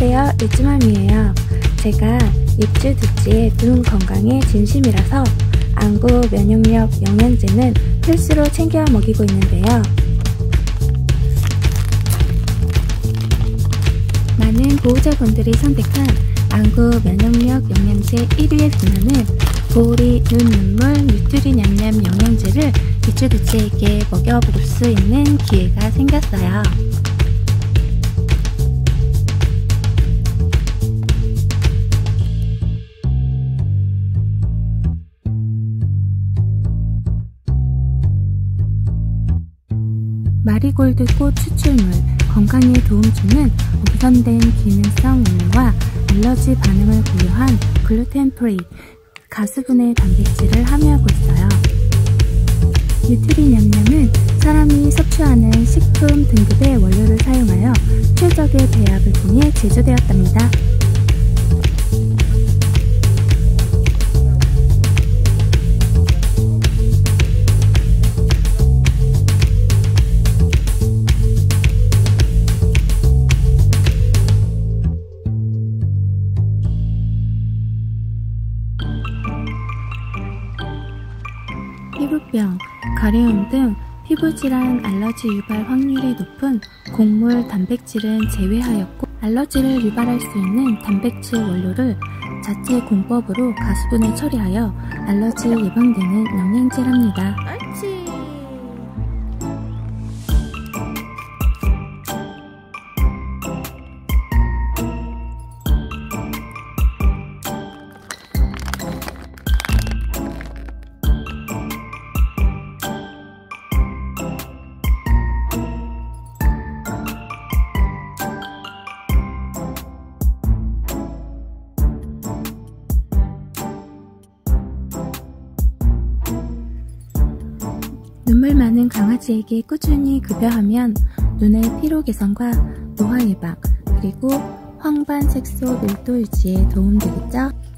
안녕하세요, 유주맘이에요. 제가 입주 두찌의 눈 건강에 진심이라서 안구 면역력 영양제는 필수로 챙겨 먹이고 있는데요. 많은 보호자분들이 선택한 안구 면역력 영양제 1위의 분야는 보리 눈 눈물 뉴트리 냠냠 영양제를 입주 두찌에게 먹여볼 수 있는 기회가 생겼어요. 마리골드 꽃 추출물, 건강에 도움 주는 우선된 기능성 원료와 알러지 반응을 고려한 글루텐 프리, 가수분해 단백질을 함유하고 있어요. 뉴트리 냠냠은 사람이 섭취하는 식품 등급의 원료를 사용하여 최적의 배합을 통해 제조되었답니다. 피부병, 가려움 등 피부질환 알러지 유발 확률이 높은 곡물 단백질은 제외하였고, 알러지를 유발할 수 있는 단백질 원료를 자체 공법으로 가수분해 처리하여 알러지 예방되는 영양제랍니다. 눈물 많은 강아지에게 꾸준히 급여하면 눈의 피로 개선과 노화 예방, 그리고 황반 색소 밀도 유지에 도움되겠죠?